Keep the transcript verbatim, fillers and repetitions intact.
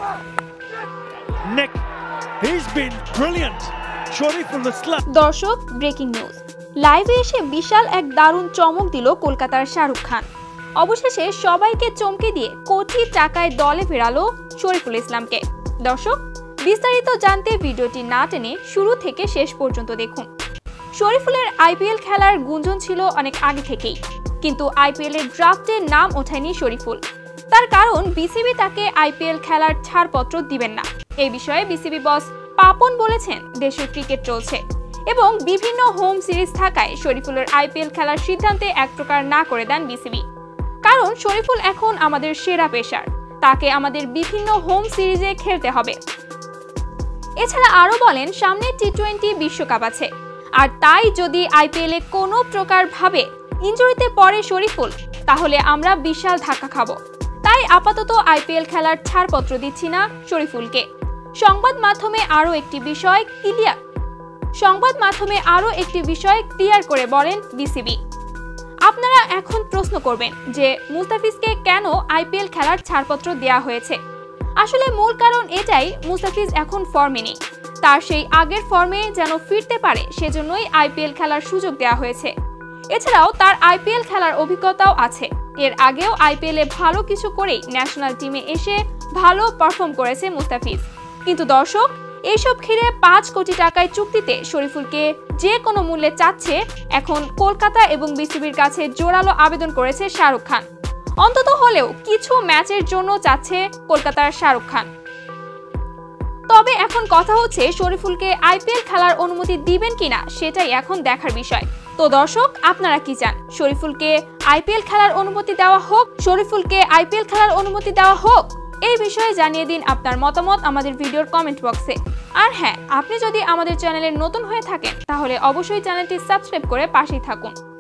Nick, he's been brilliant. Shariful Islam. দর্শক, breaking news. লাইভে এসে বিশাল এক দারুণ চমক দিল কলকাতার শাহরুখ খান। অবশেষে সবাইকে চমকে দিয়ে কোটি টাকায় দলে ফেরালো শরীফুল ইসলামকে। দর্শক, বিস্তারিত জানতে ভিডিওটি না টেনে শুরু থেকে শেষ পর্যন্ত দেখুন। শরীফুলের আইপিএল খেলার গুঞ্জন ছিল অনেক আগে থেকেই, কিন্তু আইপিএল এর ড্রাফটে নাম ওঠেনি শরীফুল। তার কারণ বিসিবি তাকে আইপিএল খেলার ছাড়পত্র দিবেন না। এই বিষয়ে বিসিবি বস পাপন বলেছেন, দেশের ক্রিকেট চলছে এবং বিভিন্ন হোম সিরিজ থাকায় শরীফুলের আইপিএল খেলার সিদ্ধান্তে এক প্রকার না করে দেন বিসিবি। কারণ শরীফুল এখন আমাদের সেরা পেসার, তাকে আমাদের বিভিন্ন হোম সিরিজে খেলতে হবে। এছাড়া আরও বলেন, সামনে টি টোয়েন্টি বিশ্বকাপ আছে, আর তাই যদি আইপিএল এ কোনো প্রকার ভাবে ইনজুরিতে পড়ে শরীফুল, তাহলে আমরা বিশাল ধাক্কা খাবো। তাই আপাতত আইপিএল খেলার ছাড়পত্র দিচ্ছি না শরীফুলকে। সংবাদ মাধ্যমে আরও একটি বিষয় ক্লিয়ার সংবাদ মাধ্যমে আরও একটি বিষয় ক্লিয়ার করে বলেন বিসিবি। আপনারা এখন প্রশ্ন করবেন যে মুস্তাফিজকে কেন আইপিএল খেলার ছাড়পত্র দেওয়া হয়েছে। আসলে মূল কারণ এটাই, মুস্তাফিজ এখন ফর্মে নেই। তার সেই আগের ফর্মে যেন ফিরতে পারে, সেজন্যই আইপিএল খেলার সুযোগ দেওয়া হয়েছে। এছাড়াও তার আইপিএল খেলার অভিজ্ঞতাও আছে। এর আগেও আইপিএল এ ভালো কিছু করেই ন্যাশনাল টিমে এসে ভালো পারফর্ম করেছে মুস্তাফিজ। কিন্তু দর্শক, এইসব ঘিরে পাঁচ কোটি টাকায় চুক্তিতে শরীফুলকে যে কোনো মূল্যে চাচ্ছে এখন কলকাতা এবং বিসিবির কাছে জোরালো আবেদন করেছে শাহরুখ খান। অন্তত হলেও কিছু ম্যাচের জন্য চাচ্ছে কলকাতার শাহরুখ খান। তবে এখন কথা হচ্ছে শরীফুলকে আইপিএল খেলার অনুমতি দিবেন কিনা, সেটাই এখন দেখার বিষয়। তো দর্শক, আপনারা কি চান? শরীফুলকে আইপিএল খেলার অনুমতি দেওয়া হোক শরীফুলকে আইপিএল খেলার অনুমতি দেওয়া হোক এই বিষয়ে জানিয়ে দিন আপনার মতামত আমাদের ভিডিওর কমেন্ট বক্সে। আর হ্যাঁ, আপনি যদি আমাদের চ্যানেলে নতুন হয়ে থাকেন তাহলে অবশ্যই চ্যানেলটি সাবস্ক্রাইব করে পাশেই থাকুন।